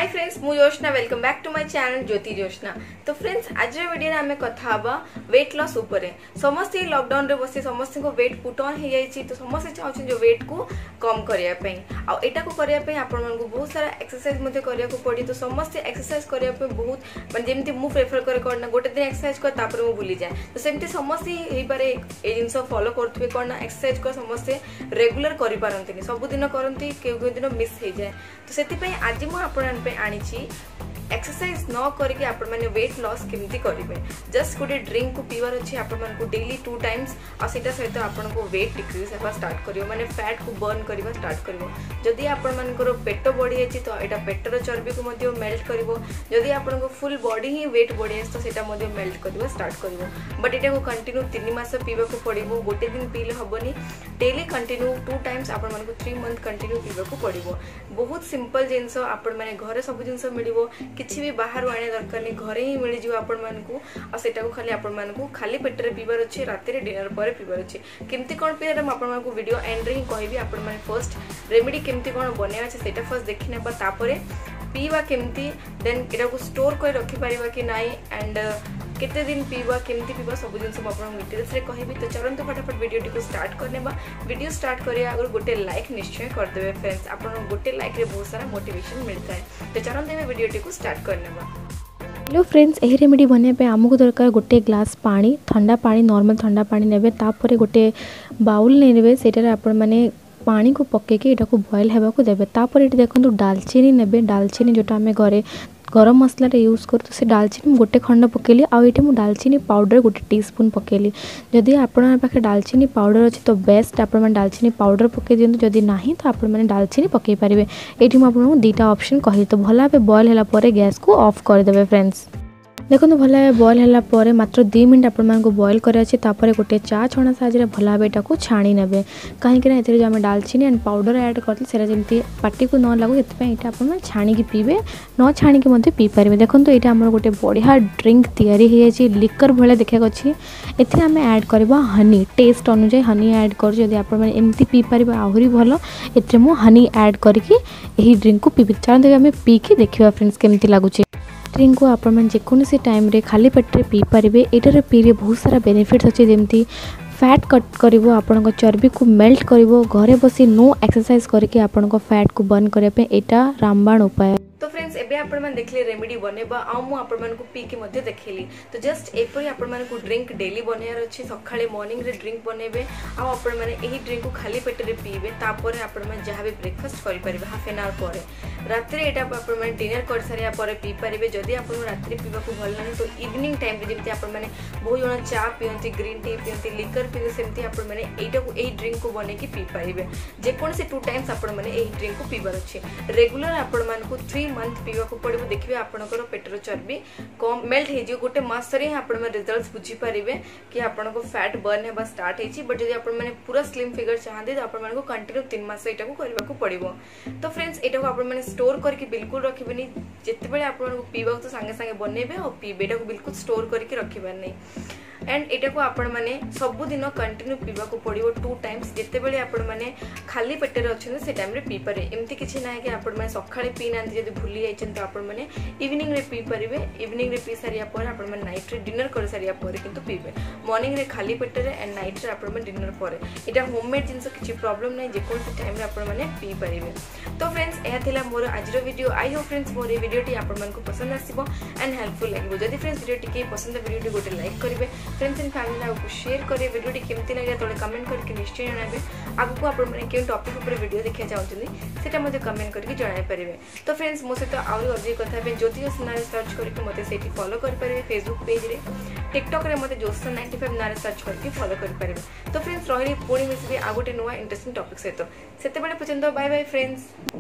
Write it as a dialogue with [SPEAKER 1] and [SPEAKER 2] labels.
[SPEAKER 1] हाय friends मु Joshna welcome back to my channel Jyoti Joshna. तो friends आज वीडियो आम कथा वेट लॉस ऊपर समस्त लॉकडाउन रे बसी समस्त को वेट पुट ऑन हो जाए तो समस्त चाहते जो वेट को कम करने आटा को करने आपण को बहुत सारा एक्सरसाइज करने को पड़ी। तो समस्त एक्सरसाइज करने बहुत जमी मुझे प्रेफर करे गोटे दिन एक्सरसाइज कर मुझे भूली जाए तो सेमती समस्त हो पारे ये जिन फॉलो करुवे कौन ना एक्सरसाइज को समस्ते रेगुलर करपारती सबुदिन करती केउ दिन मिस हो जाए। तो से आज मुझे आनी एक्सरसाइज न करके आपण माने वेट लॉस केमती करेंगे जस्ट गोटे ड्रिंक को पीवार अच्छे आपण को डेली 2 टाइम्स आ सेटा सहित आपण को वेट डिक्रीज होगा स्टार्ट करियो माने फैट को बर्न करवा स्टार्ट करियो। जदि आपण मानकर पेट बढ़ी जाए तो एटा पेटर चर्बी को मध्य मेल्ट करिवो। जदि आपण को फुल बॉडी ही वेट बढ़ी जाए तो सेटा मध्य मेल्ट करवा स्टार्ट करिवो। बट एटा को कंटिन्यू 3 मास पीवा को पड़िवो गोटे दिन पीले हबनी डेली कंटिन्यू 2 टाइम्स आपण मानको 3 मंथ कंटिन्यू पीवा को पड़िवो। बहुत सिंपल जिंस आपण माने घरे सब जिंस मिलिवो किसी भी बाहर आने दरकार नहीं घरे ही मिल जाव आपण मानकू आ सेटा को खाली आपण मानकू खाली पेटरे पीबार अच्छे राति डिनर पर पीबार अच्छे केमती कौन पीवा आपण मानकू वीडियो एंड रे ही कहबी आपण माने फर्स्ट रेमेडी केमती कौन बनेवा अच्छे सेटा फर्स्ट देखि नेबा तापरे पीवा केमती देन एटा को स्टोर कर रखि परिबा कि नाइ एंड केते दिन पीवा केमती पीवा सब जिन सब आपन डिटेल्स रे कहबी। तो चलंतु फटाफट वीडियो को स्टार्ट करने वीडियो स्टार्ट करे आगर गोटे लाइक निश्चय कर देबे फ्रेंड्स आपन गोटे लाइक रे बहुत सारा मोटिवेशन मिलता है। तो चलंतु एबे वीडियो को स्टार्ट करने।
[SPEAKER 2] हेलो फ्रेंड्स यही रेमेडी बनवाई आमको दरकार गोटे ग्लास पानी ठंडा पानी नॉर्मल ठंडा पानी नेबे तापर गोटे बाउल नेबे सेटारे आपण माने पानी को पकेकी एटा को बॉयल हेबा को देबे। तापर एटी देखंतु दालचीनी नेबे दालचीनी जोटा आमे घरे गरम मसला रे यूज कर तो से दालचीनी गोटे खंड पकेली आ ये मुझे दालचीनी पाउडर गोटे टीस्पून पकेली। जदि आपण पाखे दालचीनी पाउडर अच्छे तो बेस्ट आपण दालचीनी पाउडर पके दिंतु जदि नहीं तो आपण मैंने दालचीनी पकई पारे। ये मुझे 2टा ऑप्शन कही तो भल भाव बॉयल है गैस को ऑफ करदे फ्रेंड्स। देखो भल भाव बॉयल है मात्र 2 मिनट आपण बॉयल करापर गोटे चा छणा साहाଯ୍य भल भाव यहाँ को छाणी ने कहीं जो आम दालचीनी एंड पाउडर ऐड करते से जमी पार्टी को न लगू ये आप छाणी पीबे न छाणी पी पारे। देखो ये आम गोटे बढ़िया ड्रिंक तैयारी लिकर भाया देखा अच्छी एम ऐड करवा हनी टेस्ट अनुजाई हनी ऐड करमती पी पारे आहरी भल ए हनी ऐड करके ड्रिंक को पी चलते आम पीकी देखा फ्रेंड्स केमती लगुच। ड्रिंक को आपण जेकोसी टाइम रे खाली पेटे पी पारे। एटार पीले बहुत सारा बेनिफिट्स अच्छे जमी फैट कट करिवो आपण चर्बी को मेल्ट करिवो घरे बसी नो एक्सरसाइज करके आपण फैट को बर्न करने एटा रामबाण उपाय।
[SPEAKER 1] तो फ्रेंड्स एबे आपण मन देखले रेमेडी बनेबा आ मु आपण मन को पी के मध्ये देखैली। तो जस्ट एपरी आपण मन को ड्रिंक डेली बनेयार अछि सखाळे मॉर्निंग रे ड्रिंक बनेबे आ आपण मन एही ड्रिंक को खाली पेट रे पीबे तापर आपण मन जहां भी ब्रेकफास्ट करि परिबे हाफ एन आवर परे रात्रि एटा आपण मन डिनर कर सारिया परे पी परिबे। जदि आपण रात्रि पीबा को भल नाही तो इवनिंग टाइम रे जेमति आपण मन बहुत जण चा पियंती ग्रीन टी पियंती लिकर पियंती सेमति आपण मन एटा को एही ड्रिंक को बने के पी परिबे। जे कोन से 2 टाइम्स आपण मन एही ड्रिंक को पीबार अछि रेगुलर आपण मन को 3 मंथ पीवा को पड़ो देखिए आपनकर पेटर चर्बी कम मेल्ट हो गोटे मस रिजल्ट्स बुझी पारे कि आपन को फैट बर्न होगा स्टार्ट होती। बट जब आप पूरा स्लिम फिगर चाहते तो आपन को कंटिन्यू 3 मास एटा को करबा को पड़ो। तो फ्रेंड्स एटा को आपन स्टोर करके बिल्कुल रखिबेनी जितेबाला आपन को पीवा तो संगे संगे बनइबे और पीबे एटा को बिल्कुल स्टोर करके रखिबार नहीं एंड एटा को आपण माने सब दिन कंटिन्यू पीवा को पड़ो 2 टाइम्स जितेबाला आपण माने खाली पेटर अच्छे से टाइम रे पी पारे। एमती किछि ना कि आपण माने सखाळे पी नांती जदि भूली जाइछन तो आपण माने इवनिंग रे पी परिबे। इवनिंग रे पी सारिया पर आपण माने नाइट रे डिनर कर सारिया पर किंतु पीबे मॉर्निंग रे खाली पेट रे एंड नाइट रे आपण माने डिनर पर एटा होममेड जिंस किछि प्रॉब्लम नै जे कोन से टाइम रे आपण माने पी परिबे। तो फ्रेंड्स एहा थिला मोर आज रो वीडियो आई होप फ्रेंड्स मोर ए वीडियो टी आपण मन को पसंद आसीबो एंड हेल्पफुल लागिबो। जदि फ्रेंड्स वीडियो टी के पसंद वीडियो टी गोटे लाइक करिवे फ्रेंड्स एंड फैमिली को शेयर करिवे वीडियो टी केमती लागला तळे कमेंट करके निश्चय जणाबे आगु को आपण माने के टॉपिक ऊपर वीडियो देखिया चाहउछनी सेटा मध्ये कमेंट करके जणाय परिवे। तो फ्रेंड्स मो सहित आउरी अधिक कथा पे ज्योति जोशना सर्च करके मते सेठी फॉलो कर परिवे फेसबुक पेज रे टिकटॉक रे मते जोशना 95 नारे सर्च करके फॉलो कर परिवे। तो फ्रेंड्स रहिली पुणी मिसबे आ गोटे नवा इंटरेस्टिंग टॉपिक सहित सेते बेले पर्यंत बाय बाय फ्रेंड्स।